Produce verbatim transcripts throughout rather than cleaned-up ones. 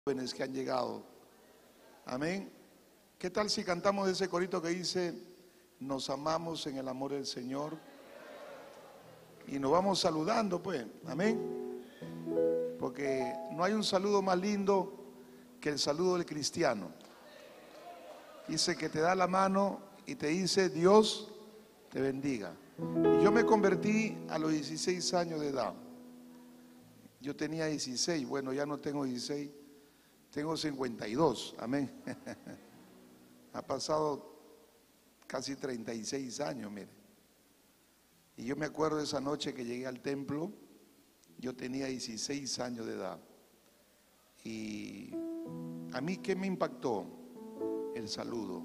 jóvenes que han llegado. Amén. ¿Qué tal si cantamos ese corito que dice: nos amamos en el amor del Señor? Y nos vamos saludando, pues. Amén. Porque no hay un saludo más lindo que el saludo del cristiano. Dice que te da la mano y te dice: Dios te bendiga. Y yo me convertí a los dieciséis años de edad. Yo tenía dieciséis, bueno, ya no tengo dieciséis, tengo cincuenta y dos, amén. Ha pasado casi treinta y seis años, mire. Y yo me acuerdo de esa noche que llegué al templo, yo tenía dieciséis años de edad. Y a mí, ¿qué me impactó? El saludo.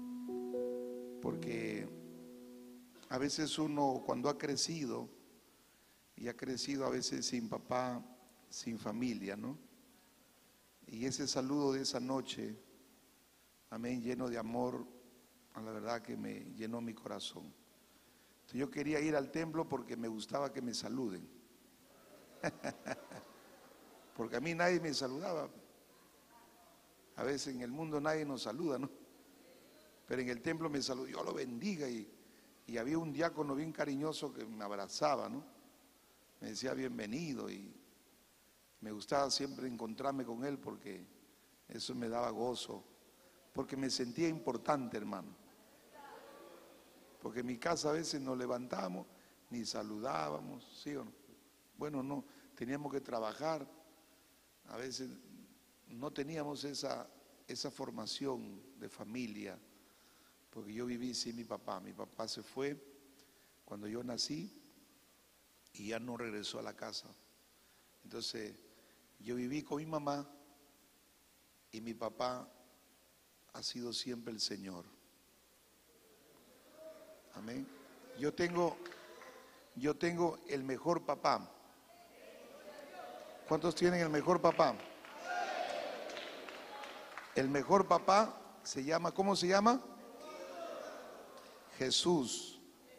Porque a veces uno, cuando ha crecido, y ha crecido a veces sin papá, sin familia, ¿no? Y ese saludo de esa noche, amén, lleno de amor, a la verdad que me llenó mi corazón. Entonces yo quería ir al templo porque me gustaba que me saluden. Porque a mí nadie me saludaba. A veces en el mundo nadie nos saluda, ¿no? Pero en el templo me saludó, Dios lo bendiga, y, y había un diácono bien cariñoso que me abrazaba, ¿no? Me decía bienvenido, y me gustaba siempre encontrarme con él porque eso me daba gozo, porque me sentía importante, hermano. Porque en mi casa a veces nos levantábamos, ni saludábamos, ¿sí o no? Bueno, no, teníamos que trabajar, a veces no teníamos esa, esa formación de familia, porque yo viví sin mi papá. Mi papá se fue cuando yo nací y ya no regresó a la casa. Entonces yo viví con mi mamá y mi papá ha sido siempre el Señor. Amén. Yo tengo, yo tengo el mejor papá. ¿Cuántos tienen el mejor papá? El mejor papá se llama, ¿cómo se llama? Jesús.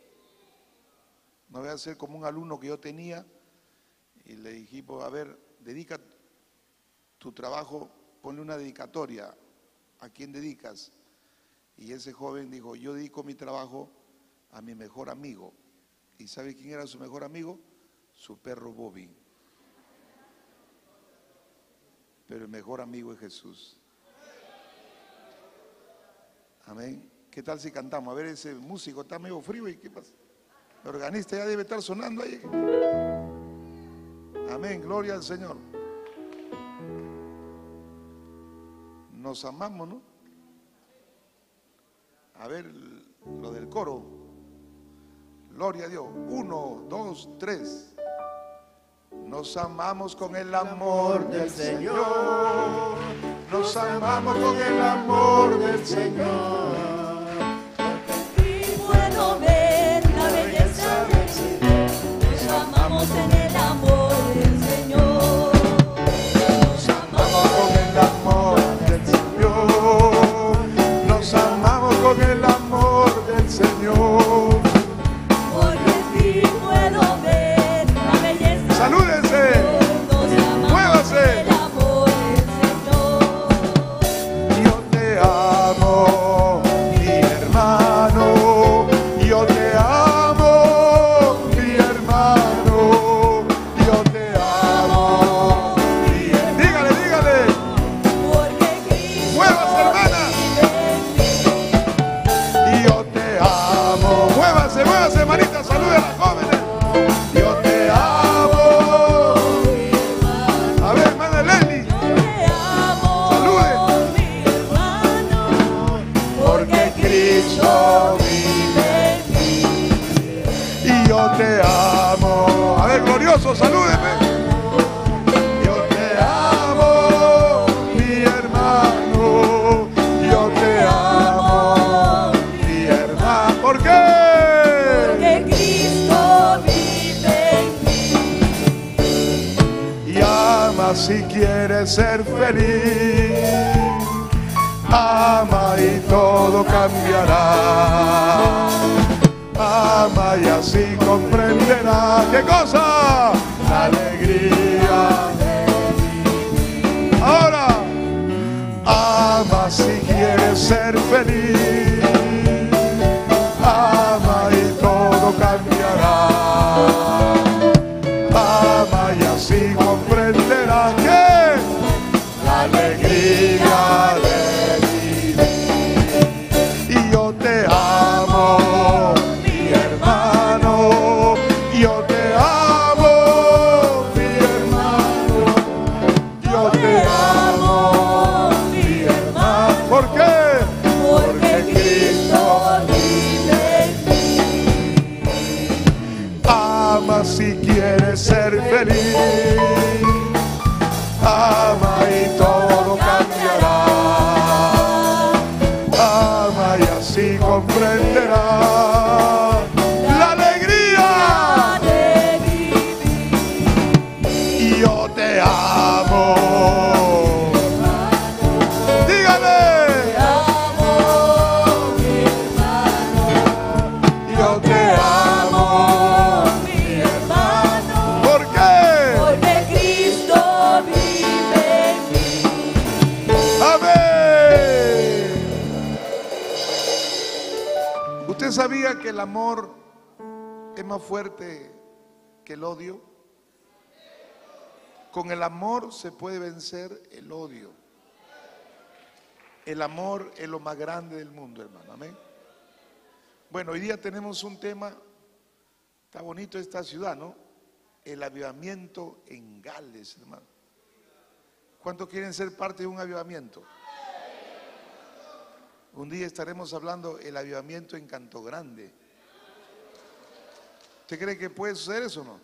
No voy a ser como un alumno que yo tenía y le dijimos: a ver, dedica tu trabajo, ponle una dedicatoria. ¿A quién dedicas? Y ese joven dijo: yo dedico mi trabajo a mi mejor amigo. ¿Y sabe quién era su mejor amigo? Su perro Bobby. Pero el mejor amigo es Jesús. Amén. ¿Qué tal si cantamos? A ver, ese músico está medio frío, ¿y qué pasa? El organista ya debe estar sonando ahí. Amén, gloria al Señor. Nos amamos, ¿no? A ver, lo del coro. Gloria a Dios. Uno, dos, tres. Nos amamos con el amor del Señor. Nos amamos con el amor del Señor. En el amor del Señor, nos amamos con el amor del Señor, nos amamos con el amor del Señor, porque en ti puedo ver la belleza. Salúdense, muévase. El amor del Señor. Yo te amo, mi hermano, yo te amo, mi hermano. Yo te amo. Dígale, dígale. Porque Cristo Muévase, hermana. vive en mí. Yo te amo. Muévase, muévase, hermanita. Salude a las jóvenes. Yo te amo. A ver, hermana Lenny. Yo te amo, Salude. mi hermano, Porque Cristo vive en mí. y yo te amo. A ver, glorioso, salúdeme. Yo te amo, mi hermano. Yo te amo, mi hermano. ¿Por qué? Porque Cristo vive en mí. Y ama si quieres ser feliz. Ama y todo cambiará. Ama y así comprenderá. ¿Qué cosa? La alegría. Ahora ser feliz. Ama y todo cambiará. Ama y así comprenderás que la alegría de vivir. Y yo te amo, mi hermano. Yo te amo, mi hermano. Yo te amo, mi hermano. ¿Por qué? Porque Cristo vive en mí. Ama si quieres ser feliz. Ama y todo cambiará. Ama y así comprenderá la alegría de vivir. y yo te amo. Dígame, Te amo, mi hermano. yo te amo. Mi hermano. ¿Por qué? Porque Cristo vive en mí. Amén. ¿Usted sabía que el amor es más fuerte que el odio? Con el amor se puede vencer el odio. El amor es lo más grande del mundo, hermano. Amén. Bueno, hoy día tenemos un tema. Está bonito esta ciudad, ¿no? El avivamiento en Gales, hermano. ¿Cuántos quieren ser parte de un avivamiento? Un día estaremos hablando del avivamiento en Canto Grande. ¿Usted cree que puede suceder eso o no?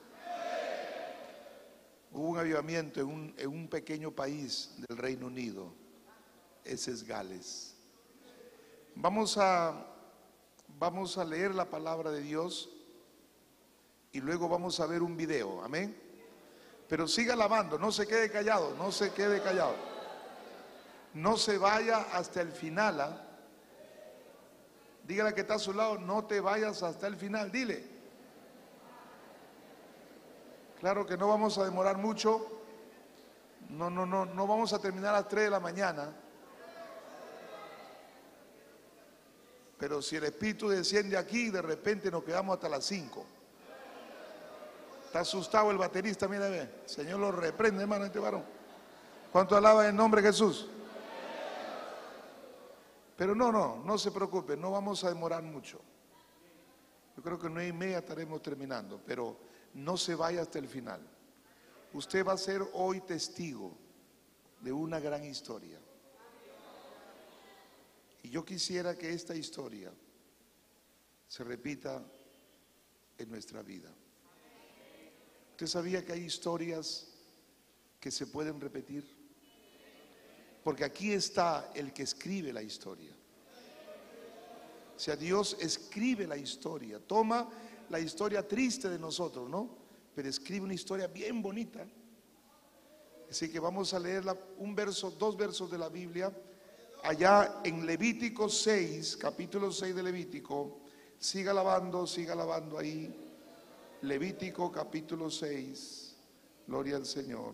Hubo un avivamiento en un, en un pequeño país del Reino Unido. Ese es Gales. Vamos a, vamos a leer la palabra de Dios y luego vamos a ver un video. Amén. Pero siga alabando, no se quede callado, no se quede callado. No se vaya hasta el final. ¿Ah? Dígale que está a su lado, no te vayas hasta el final, dile. Claro que no vamos a demorar mucho. No, no, no, no vamos a terminar a las tres de la mañana. Pero si el Espíritu desciende aquí, de repente nos quedamos hasta las cinco. Está asustado el baterista, mira, ve. El Señor lo reprende, hermano, este varón. ¿Cuánto alaba el nombre de Jesús? Pero no, no, no se preocupe, no vamos a demorar mucho. Yo creo que en nueve y media estaremos terminando, pero no se vaya hasta el final. Usted va a ser hoy testigo de una gran historia. Y yo quisiera que esta historia se repita en nuestra vida. ¿Usted sabía que hay historias que se pueden repetir? Porque aquí está el que escribe la historia. O sea, Dios escribe la historia. Toma la historia triste de nosotros, ¿no? Pero escribe una historia bien bonita. Así que vamos a leer la- un verso, dos versos de la Biblia. Allá en Levítico seis, capítulo seis de Levítico. Siga alabando, siga alabando ahí. Levítico capítulo seis. Gloria al Señor.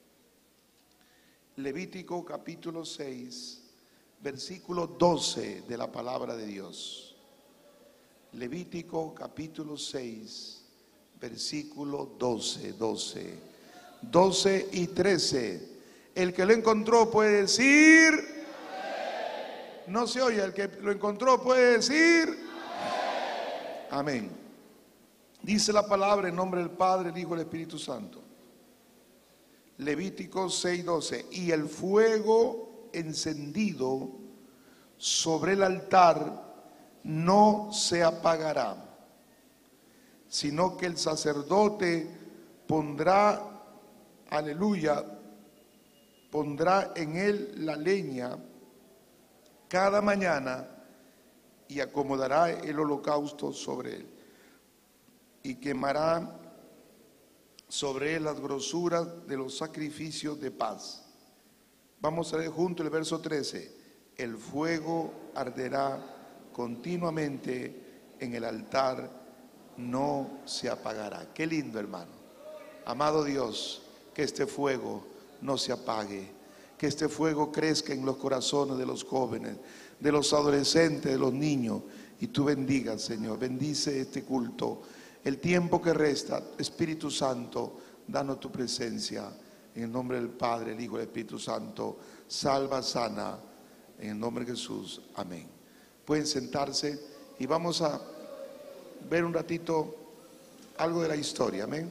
Levítico capítulo seis, versículo doce de la palabra de Dios. Levítico capítulo seis, versículo doce, doce, doce y trece. El que lo encontró puede decir, no se oye, el que lo encontró puede decir, amén. Dice la palabra en nombre del Padre, el Hijo y el Espíritu Santo. Levítico seis, doce. Y el fuego encendido sobre el altar no se apagará, sino que el sacerdote pondrá, aleluya, pondrá en él la leña cada mañana y acomodará el holocausto sobre él y quemará sobre él las grosuras de los sacrificios de paz. Vamos a leer junto el verso trece. El fuego arderá continuamente en el altar, no se apagará. Qué lindo, hermano. Amado Dios, que este fuego no se apague, que este fuego crezca en los corazones de los jóvenes, de los adolescentes, de los niños. Y tú bendigas, Señor, bendice este culto. El tiempo que resta, Espíritu Santo, danos tu presencia. En el nombre del Padre, el Hijo y el Espíritu Santo, salva, sana, en el nombre de Jesús. Amén. Pueden sentarse y vamos a ver un ratito algo de la historia. Amén.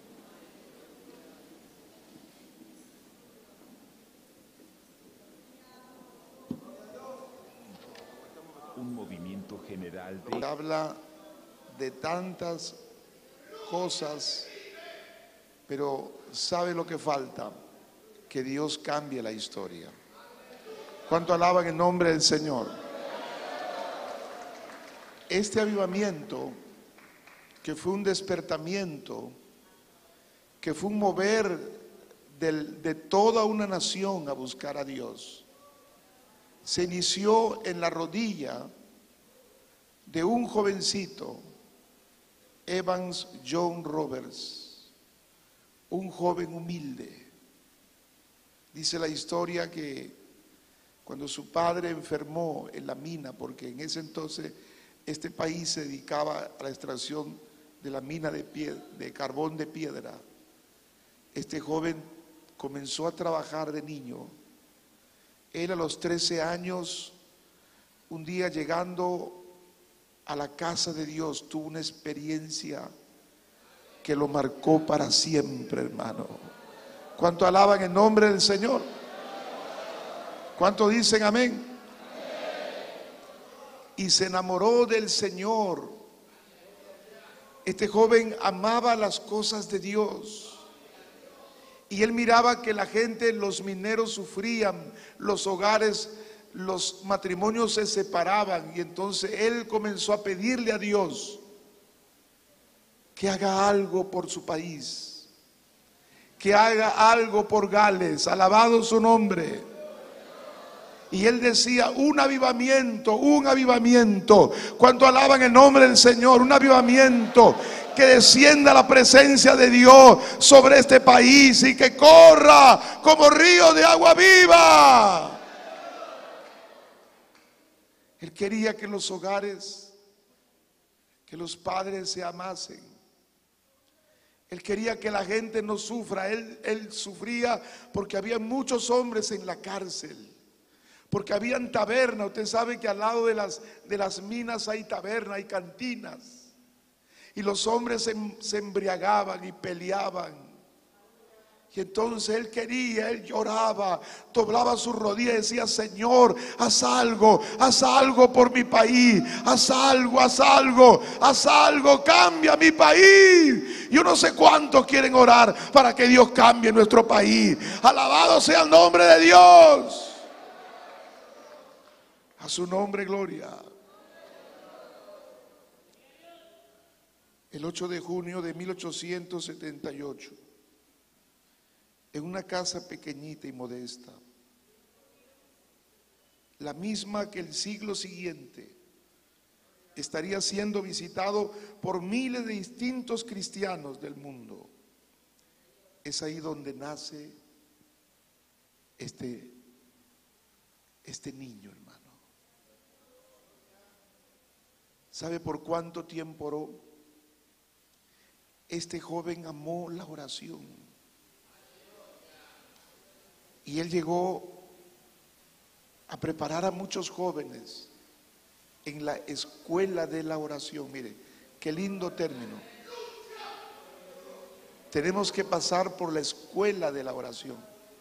Un movimiento general de... Habla de tantas cosas, pero ¿sabe lo que falta? Que Dios cambie la historia. ¿Cuánto alaban el nombre del Señor? Este avivamiento, que fue un despertamiento, que fue un mover del, de toda una nación a buscar a Dios, se inició en la rodilla de un jovencito, Evans John Roberts, un joven humilde. Dice la historia que cuando su padre enfermó en la mina, porque en ese entonces este país se dedicaba a la extracción de la mina de, pie, de carbón de piedra, este joven comenzó a trabajar de niño. Él a los trece años, un día llegando a la casa de Dios, tuvo una experiencia que lo marcó para siempre, hermano. ¿Cuánto alaban el nombre del Señor? ¿Cuánto dicen amén? Y se enamoró del Señor. Este joven amaba las cosas de Dios. Y él miraba que la gente, los mineros sufrían, los hogares, los matrimonios se separaban. Y entonces él comenzó a pedirle a Dios que haga algo por su país, que haga algo por Gales. Alabado su nombre. Y él decía, un avivamiento, un avivamiento. ¿Cuánto alaban el nombre del Señor? Un avivamiento, que descienda la presencia de Dios sobre este país y que corra como río de agua viva. Él quería que los hogares, que los padres se amasen. Él quería que la gente no sufra. Él, él sufría porque había muchos hombres en la cárcel, porque habían tabernas. Usted sabe que al lado de las, de las minas hay tabernas, hay cantinas. Y los hombres se, se embriagaban y peleaban. Y entonces él quería, él lloraba, doblaba sus rodillas y decía, Señor, haz algo, haz algo por mi país, haz algo, haz algo, haz algo, cambia mi país. Yo no sé cuántos quieren orar para que Dios cambie nuestro país. Alabado sea el nombre de Dios. A su nombre, gloria. El ocho de junio de mil ochocientos setenta y ocho, en una casa pequeñita y modesta, la misma que el siglo siguiente estaría siendo visitado por miles de distintos cristianos del mundo, es ahí donde nace este, este niño, hermano. ¿Sabe por cuánto tiempo oró? Este joven amó la oración. Y él llegó a preparar a muchos jóvenes en la escuela de la oración. Mire, qué lindo término. Tenemos que pasar por la escuela de la oración.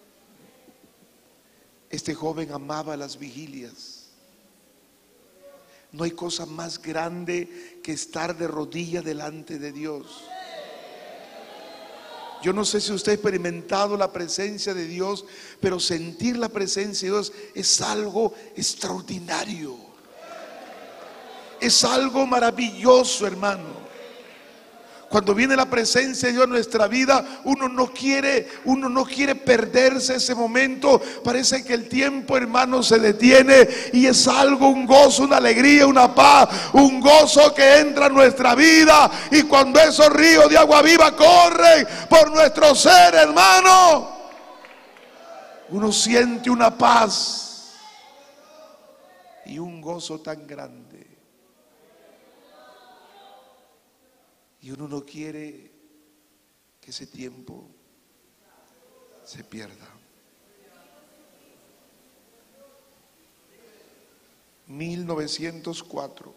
Este joven amaba las vigilias. No hay cosa más grande que estar de rodillas delante de Dios. Yo no sé si usted ha experimentado la presencia de Dios, pero sentir la presencia de Dios es algo extraordinario. Es algo maravilloso, hermano. Cuando viene la presencia de Dios en nuestra vida, uno no quiere, uno no quiere perderse ese momento. Parece que el tiempo, hermano, se detiene y es algo, un gozo, una alegría, una paz, un gozo que entra en nuestra vida. Y cuando esos ríos de agua viva corren por nuestro ser, hermano, uno siente una paz y un gozo tan grande. Y uno no quiere que ese tiempo se pierda. mil novecientos cuatro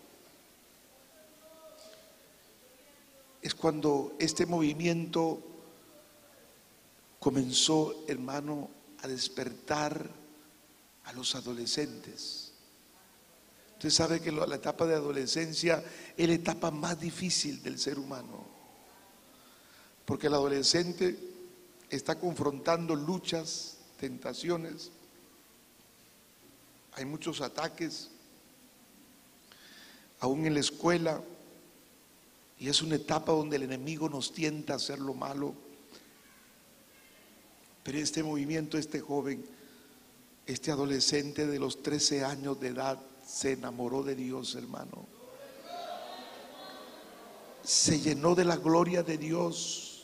es cuando este movimiento comenzó, hermano, a despertar a los adolescentes. Usted sabe que la etapa de adolescencia es la etapa más difícil del ser humano, porque el adolescente está confrontando luchas, tentaciones, hay muchos ataques, aún en la escuela, y es una etapa donde el enemigo nos tienta a hacer lo malo. Pero este movimiento, este joven, este adolescente de los trece años de edad, se enamoró de Dios, hermano. Se llenó de la gloria de Dios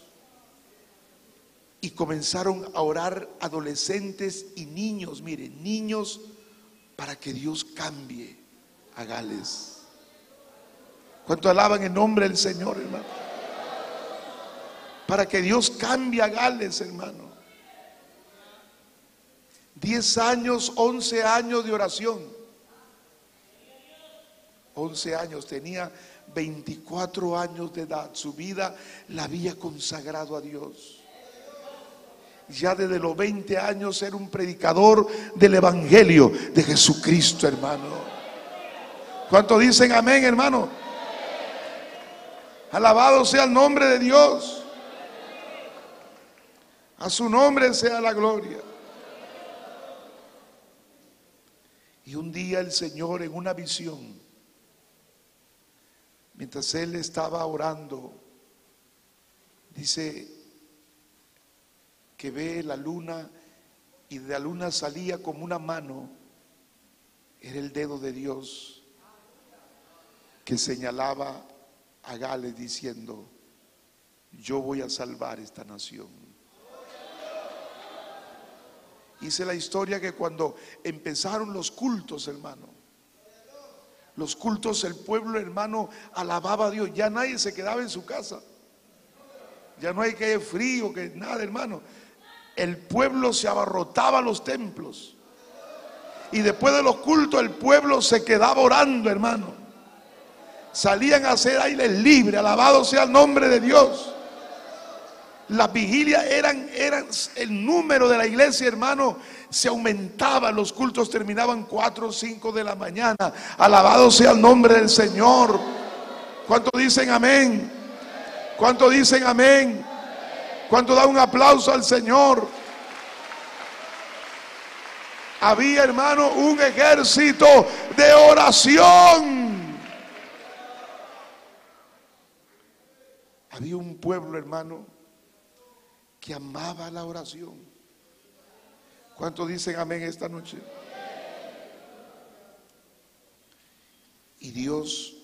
y comenzaron a orar adolescentes y niños, miren, niños, para que Dios cambie a Gales. ¿Cuánto alaban el nombre del Señor, hermano? Para que Dios cambie a Gales, hermano. Diez años, once años de oración. Once años, tenía veinticuatro años de edad. Su vida la había consagrado a Dios. Ya desde los veinte años era un predicador del Evangelio de Jesucristo, hermano. ¿Cuánto dicen amén, hermano? Alabado sea el nombre de Dios. A su nombre sea la gloria. Y un día el Señor, en una visión, mientras él estaba orando, dice que ve la luna y de la luna salía como una mano. Era el dedo de Dios que señalaba a Gales diciendo: yo voy a salvar esta nación. Hice la historia que cuando empezaron los cultos, hermano, los cultos, el pueblo, hermano, alababa a Dios. Ya nadie se quedaba en su casa. Ya no hay que haya frío, que nada, hermano. El pueblo se abarrotaba a los templos. Y después de los cultos el pueblo se quedaba orando, hermano. Salían a hacer aire libre, alabado sea el nombre de Dios. Las vigilias eran, eran el número de la iglesia, hermano, se aumentaba. Los cultos terminaban cuatro o cinco de la mañana. Alabado sea el nombre del Señor. ¿Cuánto dicen amén? ¿Cuánto dicen amén? ¿Cuánto da un aplauso al Señor? Había, hermano, un ejército de oración. Había un pueblo, hermano, que amaba la oración. ¿Cuántos dicen amén esta noche? Y Dios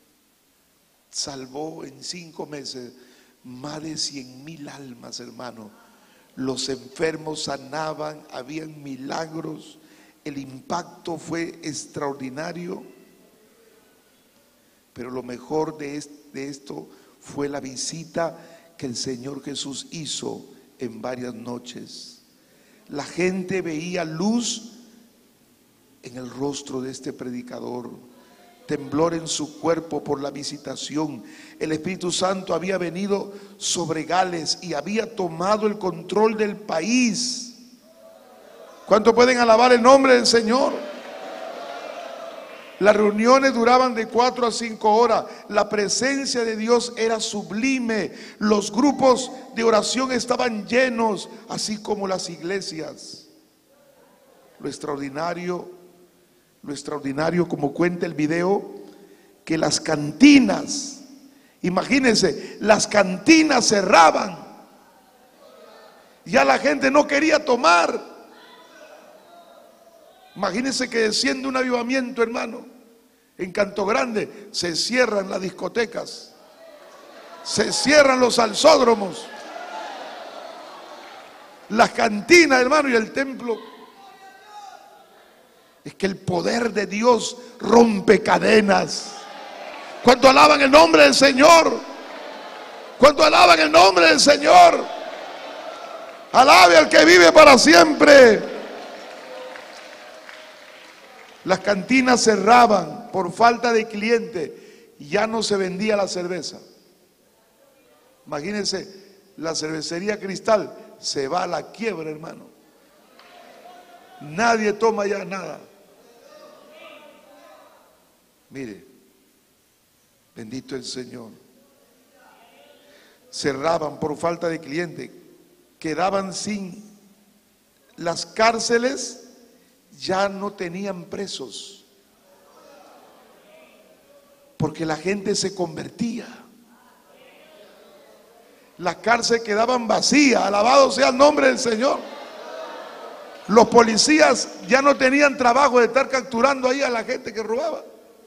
salvó en cinco meses más de cien mil almas, hermano. Los enfermos sanaban, habían milagros. El impacto fue extraordinario. Pero lo mejor de, de esto fue la visita que el Señor Jesús hizo en varias noches. La gente veía luz en el rostro de este predicador, temblor en su cuerpo por la visitación. El Espíritu Santo había venido sobre Gales y había tomado el control del país. ¿Cuánto pueden alabar el nombre del Señor? Las reuniones duraban de cuatro a cinco horas. La presencia de Dios era sublime. Los grupos de oración estaban llenos, así como las iglesias. Lo extraordinario, lo extraordinario, como cuenta el video, que las cantinas, imagínense, las cantinas cerraban. Ya la gente no quería tomar. Imagínense que desciende un avivamiento, hermano. En Canto Grande se cierran las discotecas, se cierran los salsódromos. las cantinas, hermano, y el templo. Es que el poder de Dios rompe cadenas. ¿Cuánto alaban el nombre del Señor? ¿Cuánto alaban el nombre del Señor? Alabe al que vive para siempre. Las cantinas cerraban por falta de clientes y ya no se vendía la cerveza. Imagínense, la cervecería Cristal se va a la quiebra, hermano. Nadie toma ya nada. Mire, bendito el Señor. Cerraban por falta de clientes, quedaban sin. Las cárceles ya no tenían presos, porque la gente se convertía. Las cárceles quedaban vacías, alabado sea el nombre del Señor. Los policías ya no tenían trabajo de estar capturando ahí a la gente que robaba.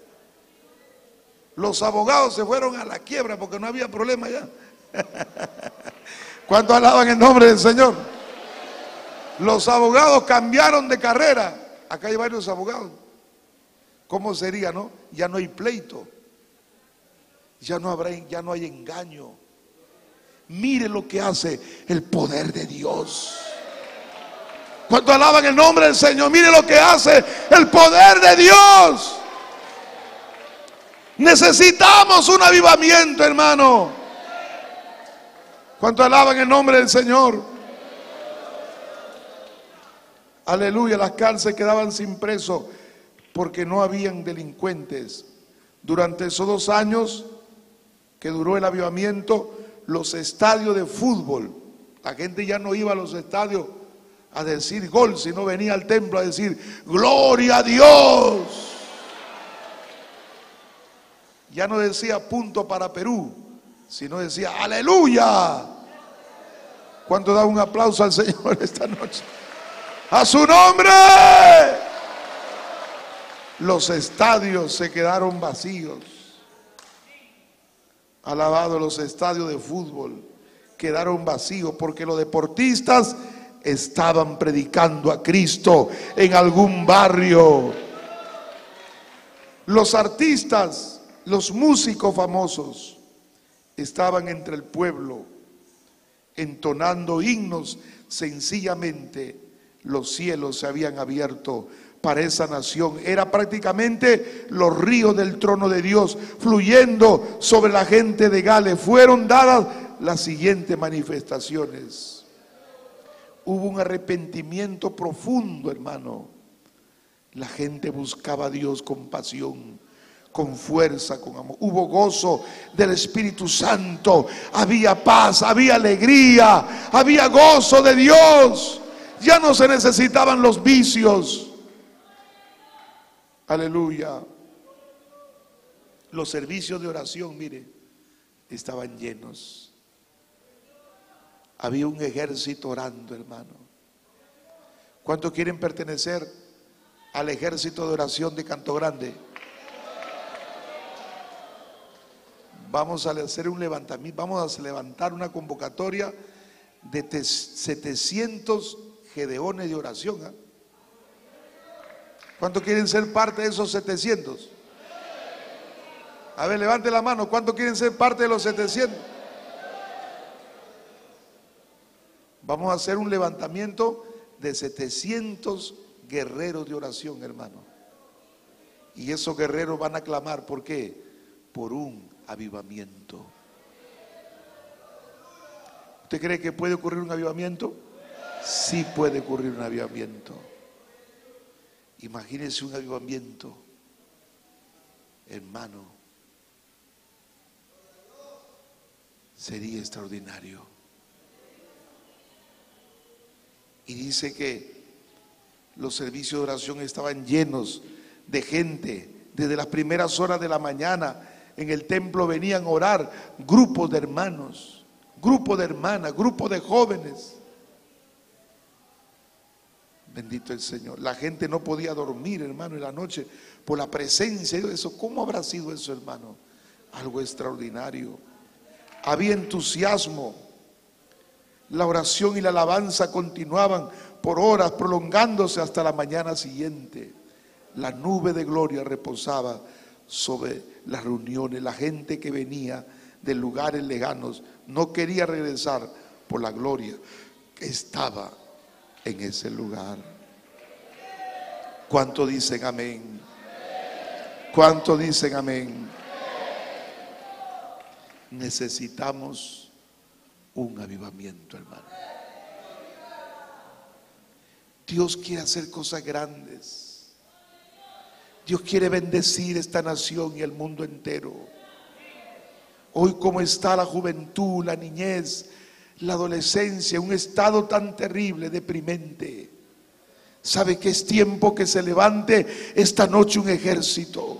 Los abogados se fueron a la quiebra porque no había problema ya. ¿Cuántos alaban el nombre del Señor? Los abogados cambiaron de carrera. Acá hay varios abogados. ¿Cómo sería, no? Ya no hay pleito. Ya no habrá, ya no hay engaño. Mire lo que hace el poder de Dios. ¿Cuántos alaban el nombre del Señor? Mire lo que hace el poder de Dios. Necesitamos un avivamiento, hermano. ¿Cuántos alaban el nombre del Señor? Aleluya. Las cárceles quedaban sin presos porque no habían delincuentes. Durante esos dos años que duró el avivamiento, los estadios de fútbol, la gente ya no iba a los estadios a decir gol, sino venía al templo a decir gloria a Dios. Ya no decía punto para Perú, sino decía aleluya. ¿Cuánto da un aplauso al Señor esta noche? ¡A su nombre! Los estadios se quedaron vacíos. Alabado, los estadios de fútbol quedaron vacíos porque los deportistas estaban predicando a Cristo en algún barrio. Los artistas, los músicos famosos estaban entre el pueblo entonando himnos. Sencillamente los cielos se habían abierto para esa nación. Era prácticamente los ríos del trono de Dios fluyendo sobre la gente de Gales. Fueron dadas las siguientes manifestaciones. Hubo un arrepentimiento profundo, hermano. La gente buscaba a Dios con pasión, con fuerza, con amor. Hubo gozo del Espíritu Santo. Había paz, había alegría, había gozo de Dios. Ya no se necesitaban los vicios. Aleluya. Los servicios de oración, mire, estaban llenos. Había un ejército orando, hermano. ¿Cuántos quieren pertenecer al ejército de oración de Canto Grande? Vamos a hacer un levantamiento, vamos a levantar una convocatoria de setecientos gedeones de oración, ¿eh? ¿Cuántos quieren ser parte de esos setecientos? A ver, levante la mano. ¿Cuántos quieren ser parte de los setecientos? Vamos a hacer un levantamiento de setecientos guerreros de oración, hermano. Y esos guerreros van a clamar, ¿por qué? Por un avivamiento. ¿Usted cree que puede ocurrir un avivamiento? Sí puede ocurrir un avivamiento. Imagínense un avivamiento, hermano. Sería extraordinario. Y dice que los servicios de oración estaban llenos de gente. Desde las primeras horas de la mañana en el templo venían a orar grupos de hermanos, grupos de hermanas, grupos de jóvenes. Bendito el Señor. La gente no podía dormir, hermano, en la noche por la presencia de eso. ¿Cómo habrá sido eso, hermano? Algo extraordinario. Había entusiasmo. La oración y la alabanza continuaban por horas, prolongándose hasta la mañana siguiente. La nube de gloria reposaba sobre las reuniones. La gente que venía de lugares lejanos no quería regresar por la gloria que estaba en ese lugar. ¿Cuánto dicen amén? ¿Cuánto dicen amén? Necesitamos un avivamiento, hermano. Dios quiere hacer cosas grandes. Dios quiere bendecir esta nación y el mundo entero. Hoy, como está la juventud, la niñez, la adolescencia, un estado tan terrible, deprimente. ¿Sabe que es tiempo que se levante esta noche un ejército?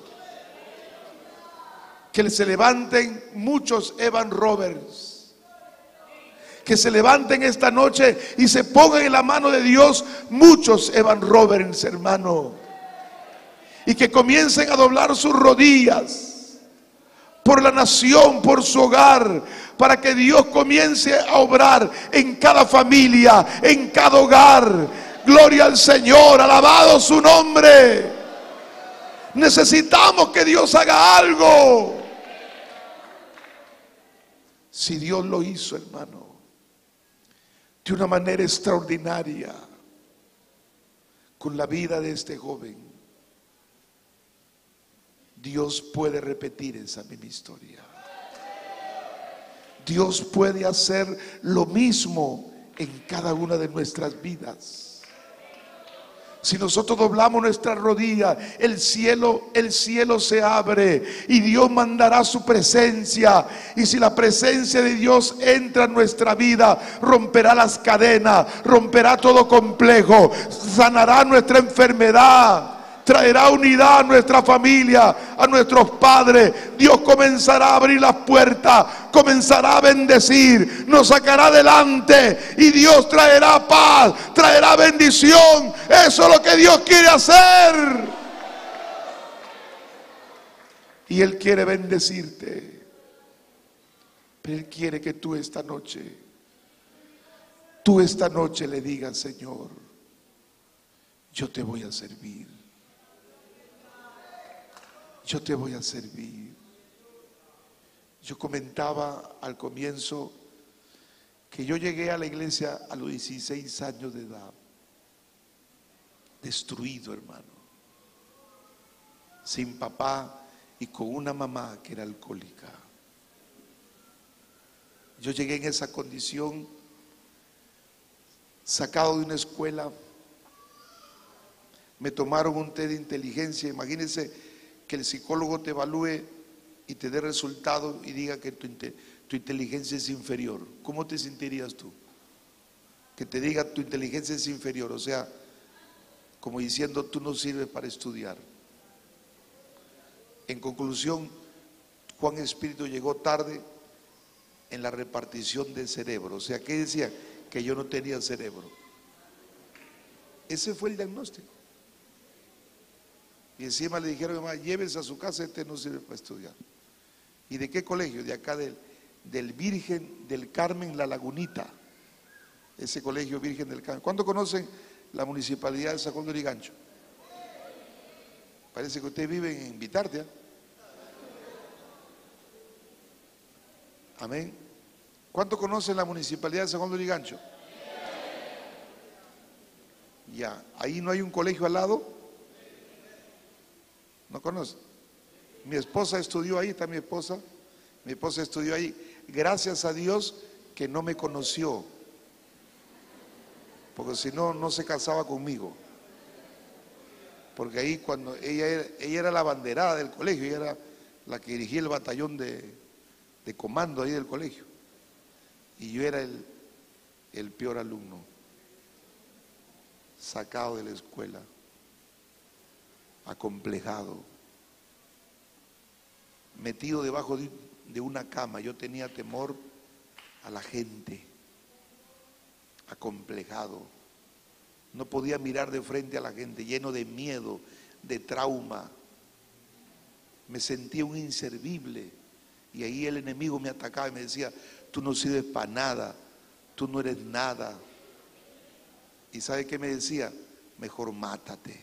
Que se levanten muchos Evan Roberts. Que se levanten esta noche y se pongan en la mano de Dios muchos Evan Roberts, hermano. Y que comiencen a doblar sus rodillas por la nación, por su hogar, para que Dios comience a obrar en cada familia, en cada hogar. Gloria al Señor, alabado su nombre. Necesitamos que Dios haga algo. Si Dios lo hizo, hermano, de una manera extraordinaria con la vida de este joven, Dios puede repetir esa misma historia. Dios puede hacer lo mismo en cada una de nuestras vidas. Si nosotros doblamos nuestra rodilla, el cielo, el cielo se abre y Dios mandará su presencia. Y si la presencia de Dios entra en nuestra vida, romperá las cadenas, romperá todo complejo, sanará nuestra enfermedad, traerá unidad a nuestra familia, a nuestros padres. Dios comenzará a abrir las puertas, comenzará a bendecir, nos sacará adelante y Dios traerá paz, traerá bendición. Eso es lo que Dios quiere hacer. Y Él quiere bendecirte, pero Él quiere que tú esta noche, tú esta noche le digas: Señor, yo te voy a servir. Yo te voy a servir. Yo comentaba al comienzo que yo llegué a la iglesia a los dieciséis años de edad, destruido, hermano, sin papá y con una mamá que era alcohólica. Yo llegué en esa condición, sacado de una escuela. Me tomaron un test de inteligencia. Imagínense que el psicólogo te evalúe y te dé resultado y diga que tu, tu inteligencia es inferior. ¿Cómo te sentirías tú? Que te diga tu inteligencia es inferior, o sea, como diciendo tú no sirves para estudiar. En conclusión, Juan Espíritu llegó tarde en la repartición del cerebro. O sea, ¿qué decía? Que yo no tenía cerebro. Ese fue el diagnóstico. Y encima le dijeron: mamá, llévese a su casa, este no sirve para estudiar. ¿Y de qué colegio? De acá del, del Virgen del Carmen, La Lagunita. Ese colegio Virgen del Carmen. ¿Cuánto conocen la municipalidad de San Juan de Lurigancho? Parece que ustedes viven en Vitartea. Amén. ¿Cuánto conocen la municipalidad de San Juan de Lurigancho? Ya, ahí no hay un colegio al lado. ¿No conoce? Mi esposa estudió ahí, está mi esposa. Mi esposa estudió ahí. Gracias a Dios que no me conoció, porque si no, no se casaba conmigo. Porque ahí cuando ella era, ella era la abanderada del colegio, ella era la que dirigía el batallón de, de comando ahí del colegio. Y yo era el, el peor alumno, sacado de la escuela, acomplejado, metido debajo de, de una cama. Yo tenía temor a la gente, acomplejado, no podía mirar de frente a la gente, lleno de miedo, de trauma. Me sentía un inservible y ahí el enemigo me atacaba y me decía: tú no sirves para nada, tú no eres nada. ¿Y sabe qué me decía? Mejor mátate.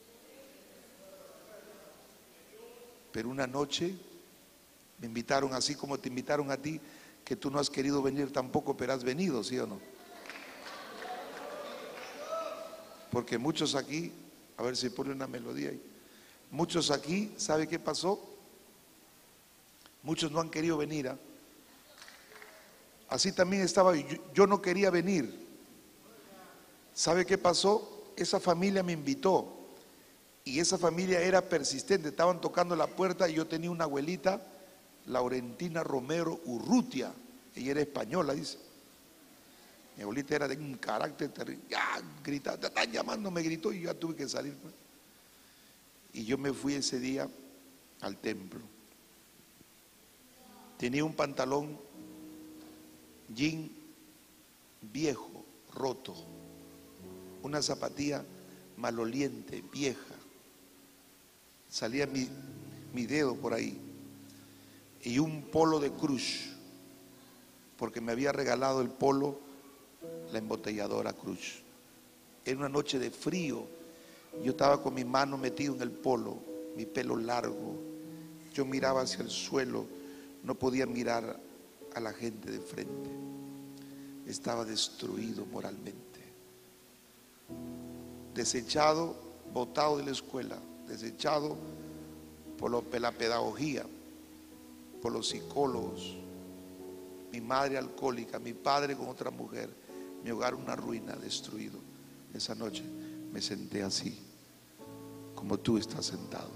Pero una noche me invitaron, así como te invitaron a ti, que tú no has querido venir tampoco, pero has venido, ¿sí o no? Porque muchos aquí, a ver si pone una melodía ahí, muchos aquí, ¿sabe qué pasó? Muchos no han querido venir, ¿eh? Así también estaba yo, yo no quería venir. ¿Sabe qué pasó? Esa familia me invitó y esa familia era persistente, estaban tocando la puerta y yo tenía una abuelita, Laurentina Romero Urrutia, ella era española, dice. Mi abuelita era de un carácter terrible, ya gritaba, te están llamando, me gritó y yo ya tuve que salir, pues. Y yo me fui ese día al templo. Tenía un pantalón jean viejo, roto, una zapatilla maloliente, vieja, salía mi, mi dedo por ahí, y un polo de Cruz, porque me había regalado el polo la embotelladora Cruz. Era una noche de frío, yo estaba con mi mano metido en el polo, mi pelo largo, yo miraba hacia el suelo, no podía mirar a la gente de frente, estaba destruido moralmente, desechado, botado de la escuela, desechado por lo, la pedagogía, por los psicólogos, mi madre alcohólica, mi padre con otra mujer, mi hogar una ruina, destruido. Esa noche me senté así, como tú estás sentado.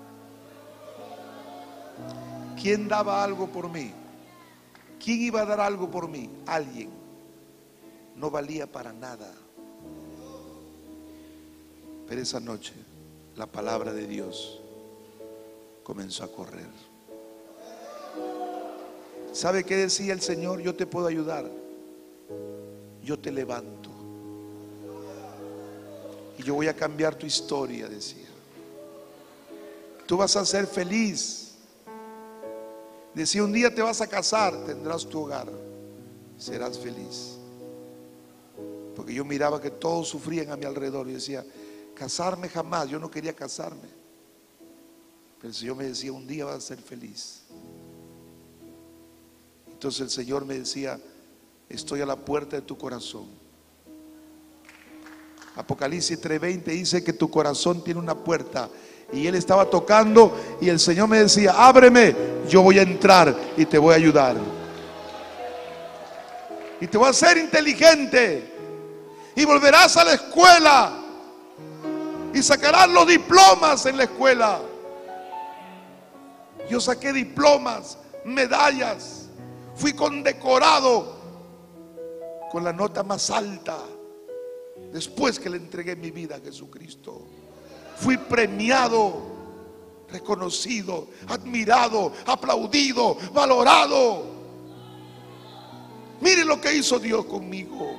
¿Quién daba algo por mí? ¿Quién iba a dar algo por mí? Alguien. No valía para nada. Pero esa noche la palabra de Dios comenzó a correr. ¿Sabe qué decía el Señor? Yo te puedo ayudar. Yo te levanto. Y yo voy a cambiar tu historia, decía. Tú vas a ser feliz. Decía, un día te vas a casar, tendrás tu hogar, serás feliz. Porque yo miraba que todos sufrían a mi alrededor y decía, casarme jamás, yo no quería casarme. Pero el Señor me decía, un día vas a ser feliz. Entonces el Señor me decía, estoy a la puerta de tu corazón. Apocalipsis tres veinte dice que tu corazón tiene una puerta. Y Él estaba tocando y el Señor me decía, ábreme, yo voy a entrar y te voy a ayudar. Y te voy a hacer inteligente. Y volverás a la escuela. Y sacarás los diplomas en la escuela. Yo saqué diplomas, medallas. Fui condecorado con la nota más alta después que le entregué mi vida a Jesucristo. Fui premiado, reconocido, admirado, aplaudido, valorado. Mire lo que hizo Dios conmigo.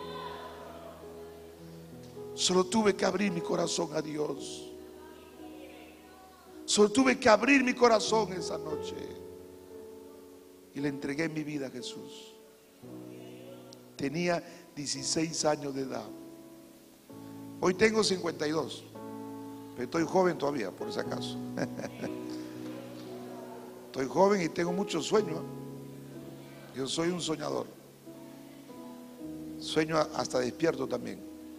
Solo tuve que abrir mi corazón a Dios. Solo tuve que abrir mi corazón esa noche. Y le entregué mi vida a Jesús. Tenía dieciséis años de edad. Hoy tengo cincuenta y dos. Pero estoy joven todavía, por si acaso. Estoy joven y tengo muchos sueños. Yo soy un soñador. Sueño hasta despierto también.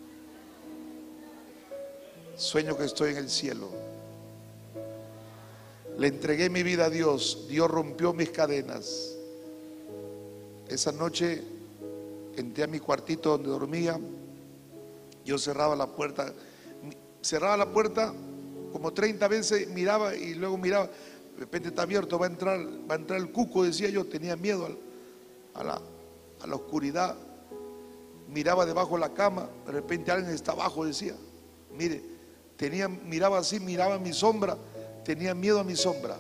Sueño que estoy en el cielo. Le entregué mi vida a Dios. Dios rompió mis cadenas. Esa noche entré a mi cuartito donde dormía. Yo cerraba la puerta. Cerraba la puerta como treinta veces, miraba y luego miraba. De repente está abierto, va a entrar, va a entrar el cuco, decía yo. Tenía miedo a la, a la oscuridad. Miraba debajo de la cama. De repente alguien está abajo, decía. Mire, tenía, miraba así, miraba mi sombra. Tenía miedo a mi sombra.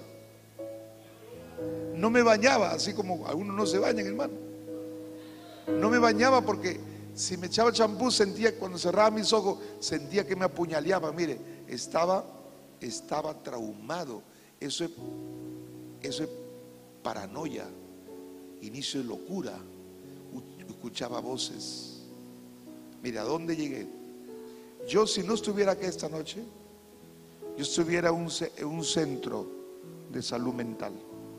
No me bañaba, así como algunos no se bañan, hermano. No me bañaba porque si me echaba champú sentía, cuando cerraba mis ojos, sentía que me apuñaleaba. Mire, estaba, estaba traumado. Eso es, eso es paranoia, inicio de locura. escuchaba voces. Mira, ¿a dónde llegué? Yo, si no estuviera aquí esta noche, yo estuviera en un, en un centro de salud mental.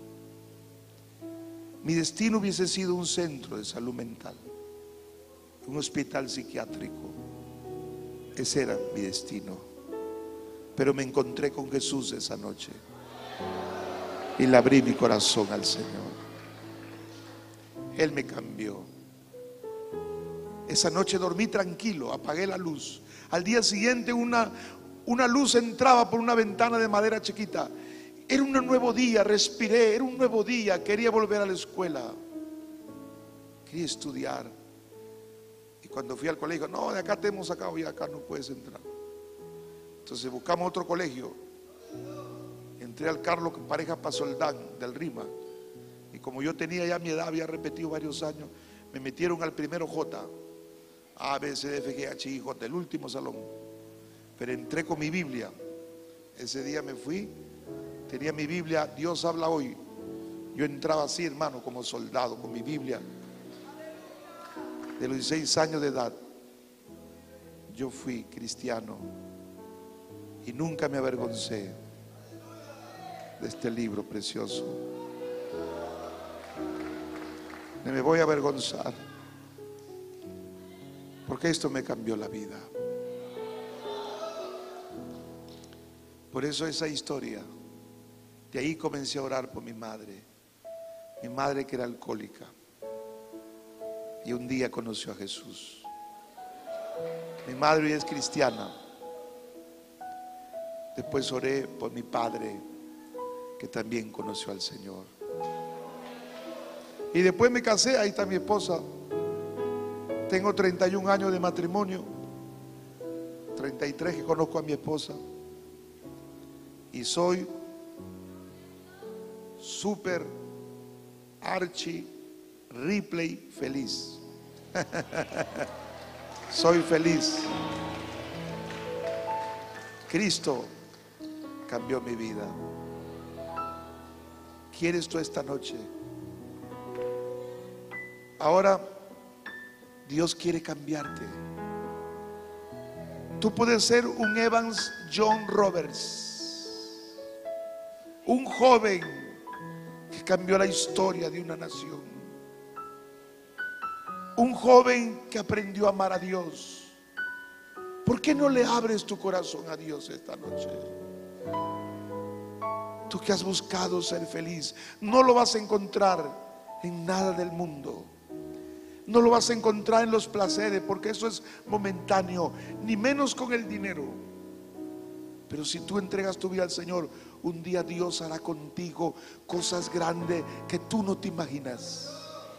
Mi destino hubiese sido un centro de salud mental, un hospital psiquiátrico. Ese era mi destino. Pero me encontré con Jesús esa noche y le abrí mi corazón al Señor. Él me cambió. Esa noche dormí tranquilo, apagué la luz. Al día siguiente una, una luz entraba por una ventana de madera chiquita. Era un nuevo día, respiré, era un nuevo día. Quería volver a la escuela, quería estudiar. Y cuando fui al colegio, no, de acá te hemos sacado y acá no puedes entrar. Entonces buscamos otro colegio. Entré al Carlos Pareja Pasoldán del Rima. Y como yo tenía ya mi edad, había repetido varios años, me metieron al primero J. A, B, C, D, F, G, H, I, J, el último salón. Pero entré con mi Biblia. Ese día me fui, tenía mi Biblia, Dios habla hoy. Yo entraba así, hermano, como soldado, con mi Biblia. De los dieciséis años de edad, yo fui cristiano y nunca me avergoncé de este libro precioso. No me voy a avergonzar, porque esto me cambió la vida. Por eso esa historia, de ahí comencé a orar por mi madre. Mi madre que era alcohólica y un día conoció a Jesús. Mi madre hoy es cristiana. Después oré por mi padre que también conoció al Señor. Y después me casé, ahí está mi esposa. Tengo treinta y un años de matrimonio, treinta y tres que conozco a mi esposa. Y soy súper archi Ripley feliz. Soy feliz. Cristo cambió mi vida. ¿Quieres tú esta noche? Ahora Dios quiere cambiarte. Tú puedes ser un Evans John Roberts, un joven que cambió la historia de una nación, un joven que aprendió a amar a Dios. ¿Por qué no le abres tu corazón a Dios esta noche? Tú que has buscado ser feliz, no lo vas a encontrar en nada del mundo. No lo vas a encontrar en los placeres, porque eso es momentáneo, ni menos con el dinero. Pero si tú entregas tu vida al Señor, un día Dios hará contigo cosas grandes que tú no te imaginas.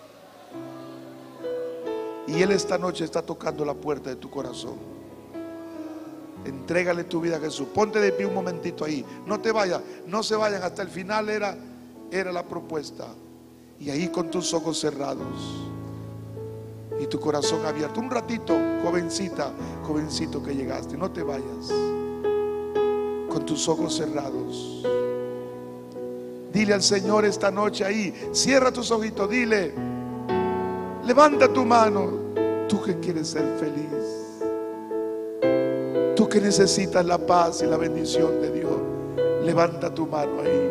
Y Él esta noche está tocando la puerta de tu corazón. Entrégale tu vida a Jesús. Ponte de pie un momentito ahí. No te vayas, no se vayan. Hasta el final era, era la propuesta. Y ahí con tus ojos cerrados y tu corazón abierto, un ratito, jovencita, jovencito que llegaste, no te vayas. Con tus ojos cerrados, dile al Señor esta noche ahí, cierra tus ojitos, dile, levanta tu mano, tú que quieres ser feliz, tú que necesitas la paz y la bendición de Dios, levanta tu mano ahí.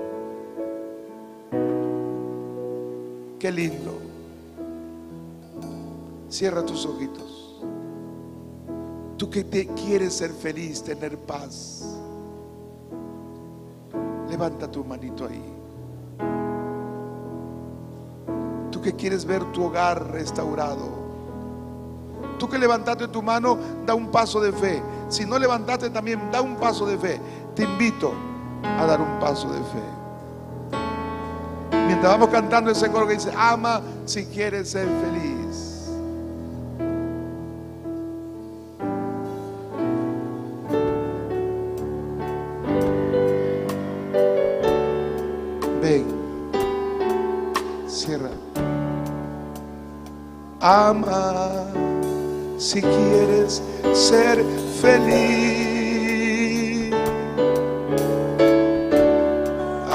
Qué lindo. Cierra tus ojitos. Tú que te quieres ser feliz, tener paz, levanta tu manito ahí. Tú que quieres ver tu hogar restaurado, tú que levantaste tu mano, da un paso de fe. Si no levantaste también, da un paso de fe. Te invito a dar un paso de fe. Mientras vamos cantando ese coro que dice, ama si quieres ser feliz. Ven, cierra. Ama si quieres ser feliz.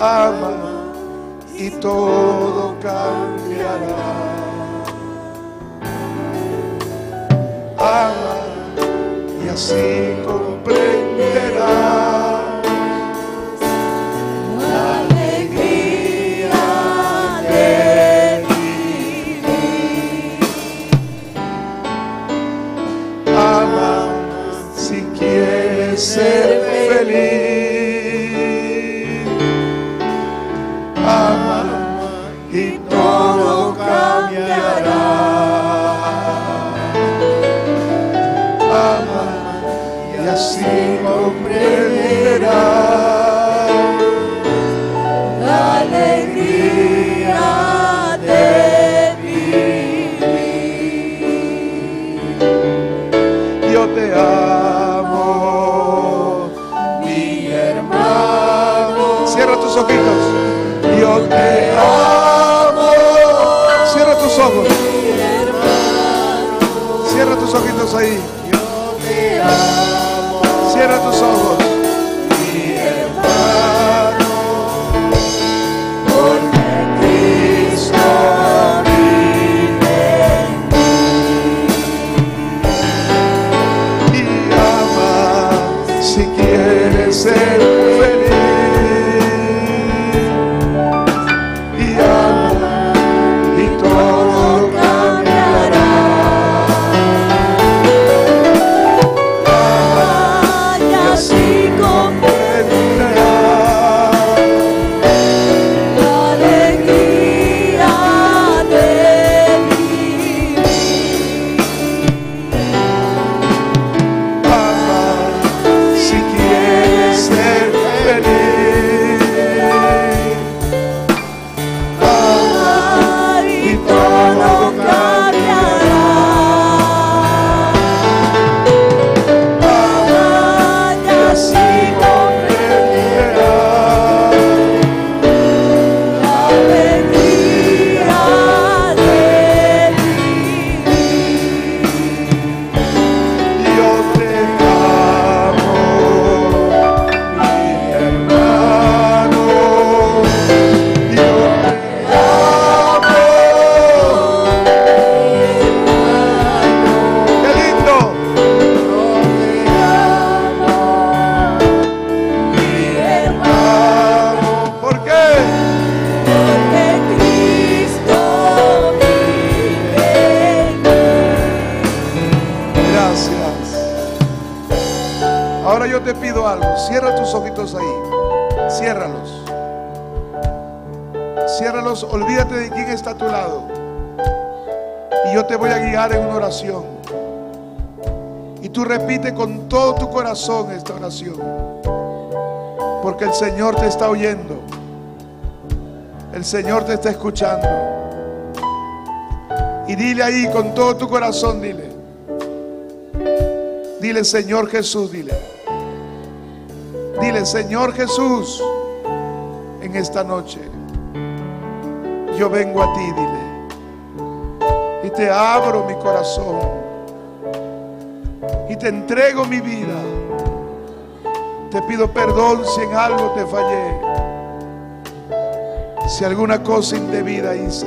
Ama y todo cambiará. ama y así comprenderás la alegría de vivir. Ama si quieres ser feliz. Ama y todo cambiará. Ama y así comprenderás La alegría de vivir. yo te amo, mi hermano. Cierra tus ojitos. Yo te amo. Cierra tus ojos. Cierra tus ojitos ahí. Cierra tus ojos. Mi hermano, porque Cristo vive en mí. Y ama si quieres ser feliz. Y ama y todo cambiará. Ay, así comprenderás la alegría de vivir. Ama si quieres ser feliz. Ama Ay, y todo cambiará. Ay, así comprenderás la alegría de vivir. yo te amo, mi hermano. Yo te amo. Qué lindo. ¿Por qué? Porque Cristo vive en mí. Gracias. Ahora yo te pido algo. Cierra tus ojitos ahí. Ciérralos. Ciérralos. Olvídate de quién está a tu lado. Y yo te voy a guiar en una oración. Y tú repite con todo tu corazón esta oración. Porque el Señor te está oyendo. El Señor te está escuchando. Y dile ahí con todo tu corazón, dile. Dile, Señor Jesús, dile. Dile, Señor Jesús, en esta noche yo vengo a ti, dile. Y te abro mi corazón. Y te entrego mi vida. Te pido perdón si en algo te fallé. Si alguna cosa indebida hice.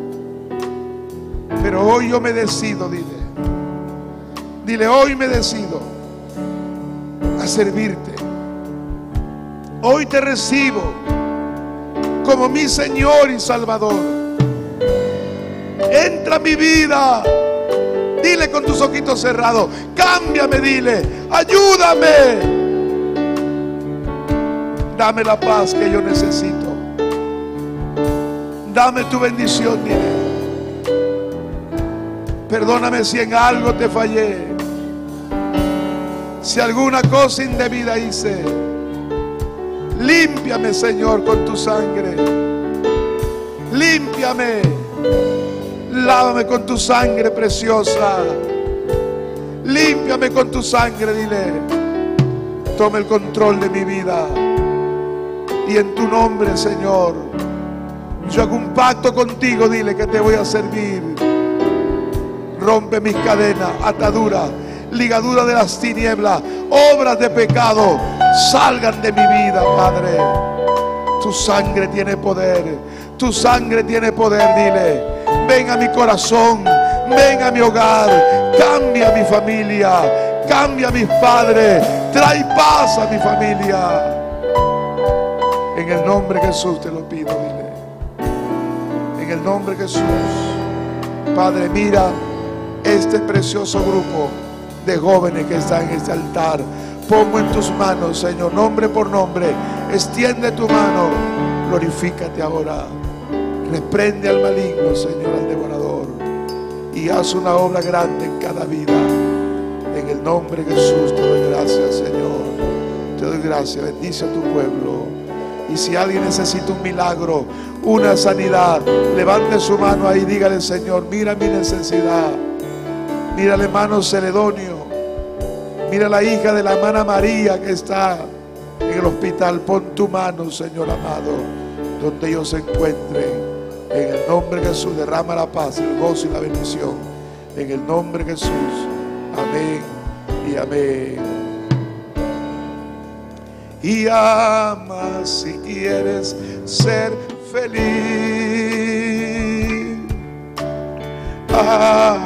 Pero hoy yo me decido, dile. Dile, hoy me decido a servirte. Hoy te recibo como mi Señor y Salvador. Entra a mi vida. Dile con tus ojitos cerrados. Cámbiame, dile. Ayúdame. Dame la paz que yo necesito. Dame tu bendición, dile. Perdóname si en algo te fallé. Si alguna cosa indebida hice. Límpiame, Señor, con tu sangre. Límpiame. Lávame con tu sangre preciosa. Límpiame con tu sangre, dile. Toma el control de mi vida. Y en tu nombre, Señor, yo hago un pacto contigo, dile, que te voy a servir. Rompe mis cadenas, ataduras, ligaduras de las tinieblas, obras de pecado, salgan de mi vida, Padre. Tu sangre tiene poder, tu sangre tiene poder, dile. Ven a mi corazón, ven a mi hogar, cambia mi familia, cambia a mis padres, trae paz a mi familia. En el nombre de Jesús te lo pido, dile. En el nombre de Jesús. Padre, mira este precioso grupo de jóvenes que están en este altar. Pongo en tus manos, Señor, nombre por nombre. Extiende tu mano. Glorifícate ahora. Reprende al maligno, Señor, al devorador. Y haz una obra grande en cada vida. En el nombre de Jesús te doy gracias, Señor. Te doy gracias. Bendice a tu pueblo. Y si alguien necesita un milagro, una sanidad, levante su mano ahí y dígale: Señor, mira mi necesidad. Mira al hermano Celedonio. Mira a la hija de la hermana María que está en el hospital. Pon tu mano, Señor amado, donde ellos se encuentren. En el nombre de Jesús, derrama la paz, el gozo y la bendición. En el nombre de Jesús. Amén y amén. Y ama si quieres ser feliz. Ah,